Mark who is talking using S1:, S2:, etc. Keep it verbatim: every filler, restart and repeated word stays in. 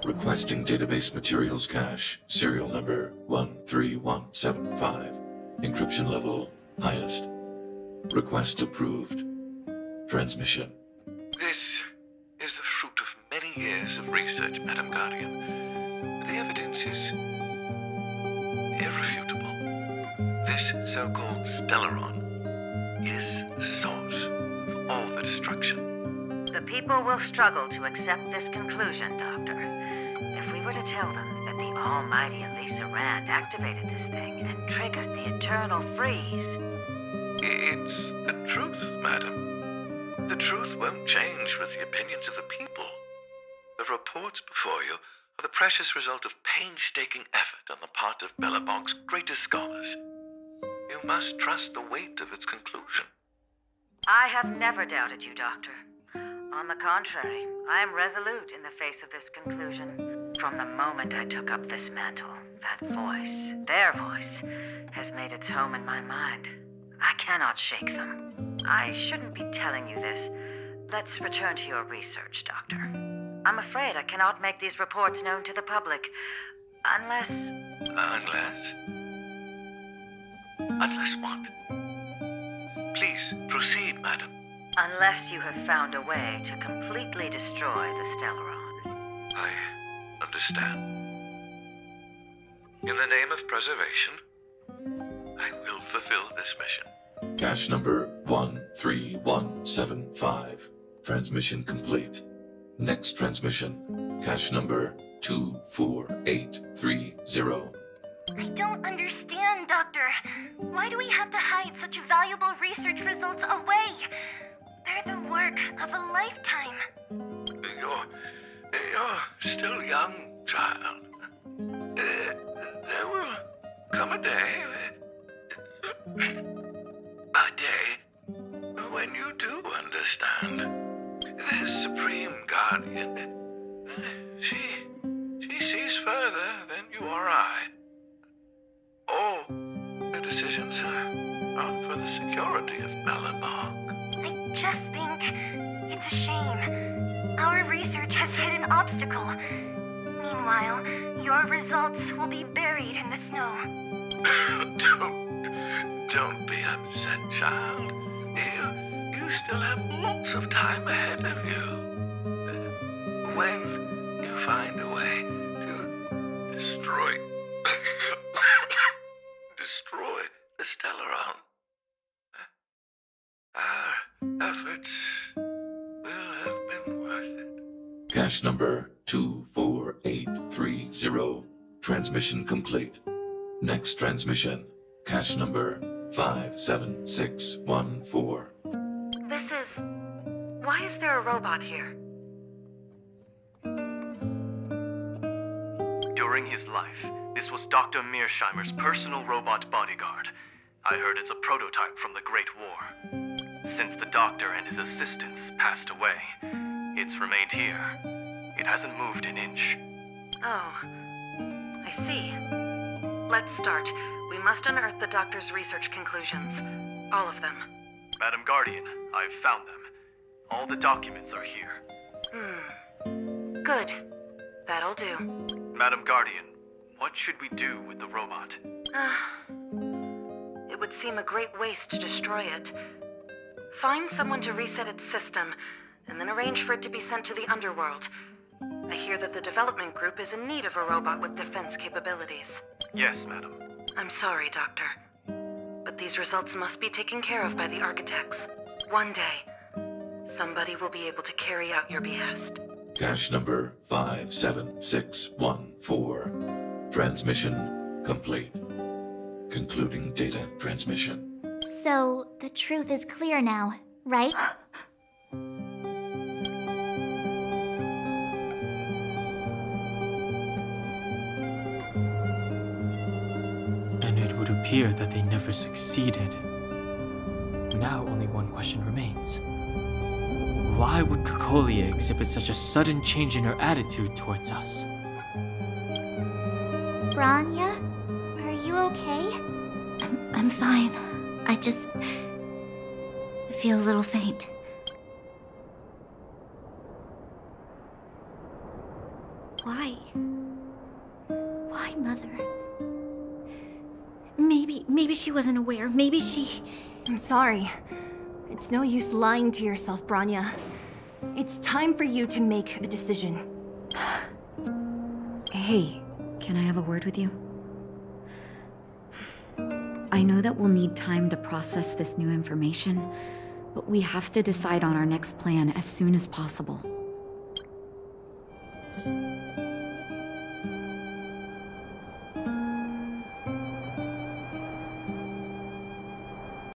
S1: Requesting database materials cache, serial number one three one seven five. Encryption level highest. Request approved. Transmission.
S2: This is the fruit of many years of research, Madam Guardian. The evidence is irrefutable. This so-called Stellaron is the source of all the destruction.
S3: The people will struggle to accept this conclusion, Doctor. If we were to tell them that the almighty Elisa Rand activated this thing and triggered the eternal freeze...
S2: It's the truth, madam. The truth won't change with the opinions of the people. The reports before you are the precious result of painstaking effort on the part of Belobog's greatest scholars. You must trust the weight of its conclusion.
S3: I have never doubted you, Doctor. On the contrary, I am resolute in the face of this conclusion. From the moment I took up this mantle, that voice, their voice, has made its home in my mind. I cannot shake them. I shouldn't be telling you this. Let's return to your research, Doctor. I'm afraid I cannot make these reports known to the public, unless...
S2: Unless? Unless what? Please, proceed, madam.
S3: Unless you have found a way to completely destroy the Stellaron.
S2: I understand. In the name of preservation, I will fulfill this mission.
S1: Cache number one three one seven five. Transmission complete. Next transmission. Cache number two four eight three zero.
S4: I don't understand, Doctor. Why do we have to hide such valuable research results away? They're the work of a lifetime.
S2: You're... you're still young, child. Uh, there will come a day... a day when you do understand. This Supreme Guardian... She... she sees further than you or I. All the decisions are for the security of Belobog.
S4: I just think it's a shame. Our research has hit an obstacle. Meanwhile, your results will be buried in the snow.
S2: don't, don't be upset, child. You, you still have lots of time ahead of you. When you find a way to destroy... destroy the Stellaron, our efforts will have been worth it.
S1: Cache number two four eight three zero. Transmission complete. Next transmission. Cache number five seven six one four.
S3: This is... Why is there a robot here?
S5: During his life, this was Doctor Mearsheimer's personal robot bodyguard. I heard it's a prototype from the Great War. Since the doctor and his assistants passed away, it's remained here. It hasn't moved an inch.
S3: Oh, I see. Let's start. We must unearth the doctor's research conclusions. All of them.
S5: Madam Guardian, I've found them. All the documents are here.
S3: Hmm. Good. That'll do.
S5: Madam Guardian, what should we do with the robot?
S3: It would seem a great waste to destroy it. Find someone to reset its system, and then arrange for it to be sent to the underworld. I hear that the development group is in need of a robot with defense capabilities.
S5: Yes, madam.
S3: I'm sorry, Doctor. But these results must be taken care of by the architects. One day, somebody will be able to carry out your behest.
S1: Cache number five seven six one four. Transmission complete. Concluding data transmission.
S6: So, the truth is clear now, right?
S7: And it would appear that they never succeeded. Now only one question remains. Why would Cocolia exhibit such a sudden change in her attitude towards us?
S6: Branya? Are you okay?
S8: I'm, I'm fine. I just... I feel a little faint. Why? Why, Mother? Maybe, maybe she wasn't aware. Maybe she...
S9: I'm sorry. It's no use lying to yourself, Branya. It's time for you to make a decision.
S10: Hey, can I have a word with you? I know that we'll need time to process this new information, but we have to decide on our next plan as soon as possible.